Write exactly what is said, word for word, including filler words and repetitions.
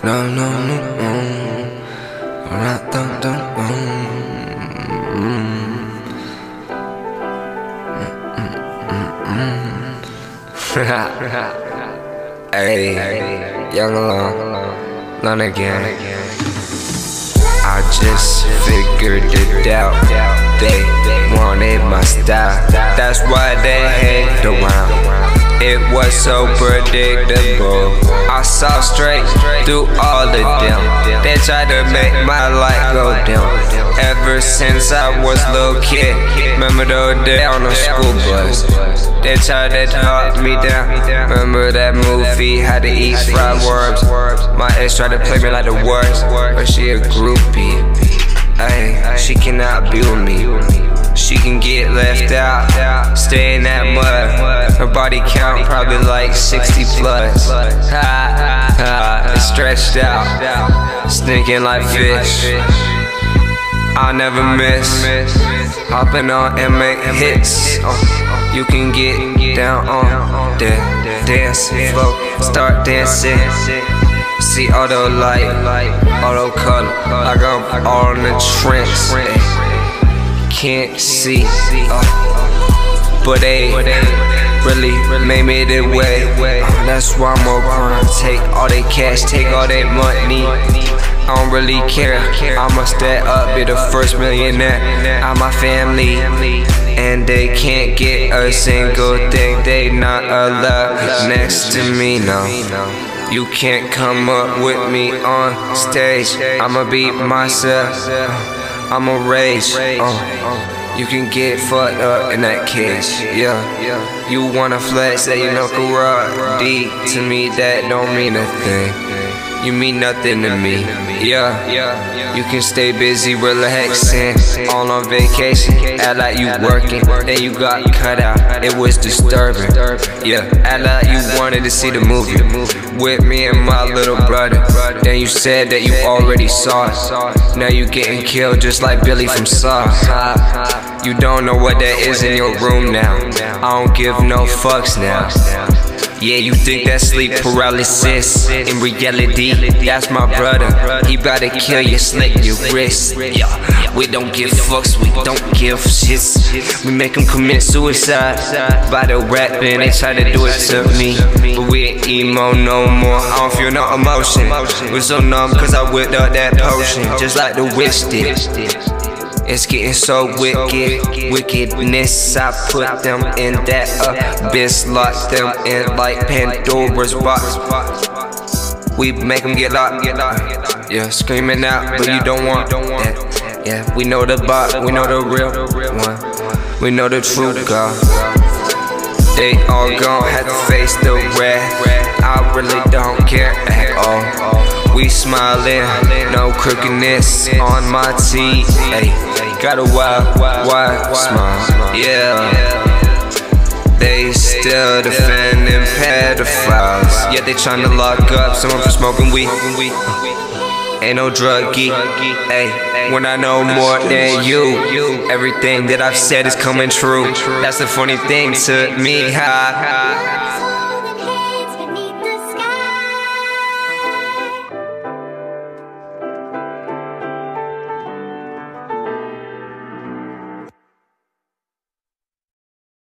No, no, no, no. Not dun, dun, Hey, young alone, none again. I just figured it out. They wanted my style. That's why they hate around. It was so predictable. I saw straight through all of them. They tried to make my light go down. Ever since I was a little kid, remember those days on the school bus. They tried to talk me down. Remember that movie, How to Eat Fried Worms? My ex tried to play me like the worst, but she a groupie. Ay, she cannot be with me. She can get left out, stay in that mud. Her body count probably like sixty plus. Ha, ha, it's stretched out, stinking like fish. I'll never miss, hopping on and make hits. uh, You can get down on the dance floor, start dancing. See auto light, auto color, like I'm all in the trance. Can't see, uh, but they really made me that way. uh, That's why I'm gonna take all their cash, take all their money. I don't really care, I'ma step up, be the first millionaire out my family. And they can't get a single thing, they not allowed next to me, no. You can't come up with me on stage, I'ma be myself, I'ma rage. uh, You can get fucked up in that cage, yeah. You wanna flex that you know karate. To me that don't mean a thing, you mean nothing to me, yeah. You can stay busy relaxing, all on vacation, act like you working, then you got cut out, it was disturbing, yeah. Act like you wanted to see the movie with me and my little brother, then you said that you already saw it. Now you getting killed just like Billy from Saw. You don't know what that is in your room now, I don't give no fucks now. Yeah, you think that's sleep paralysis. In reality, that's my brother. He about to kill you, slit your wrist. Yeah, we don't give fucks, we don't give shits. We make them commit suicide by the rapping. They try to do it to me, but we ain't emo no more. I don't feel no emotion. We're so numb cause I whipped up that potion, just like the witch did. It's getting so wicked, wickedness. I put them in that abyss, lock them in like Pandora's box. We make them get locked, yeah, screaming out, but you don't want that. Yeah, we know the bot, we know the real one, we know the true God. They all gon' have to face the wrath. I really don't care at all. We smiling, no crookedness on my teeth. Ay, got a wild, wild smile, yeah. They still defending pedophiles, yet they tryna lock up someone for smoking weed. Ain't no drug geek, ay, when I know more than you. Everything that I've said is coming true. That's the funny thing to me, ha.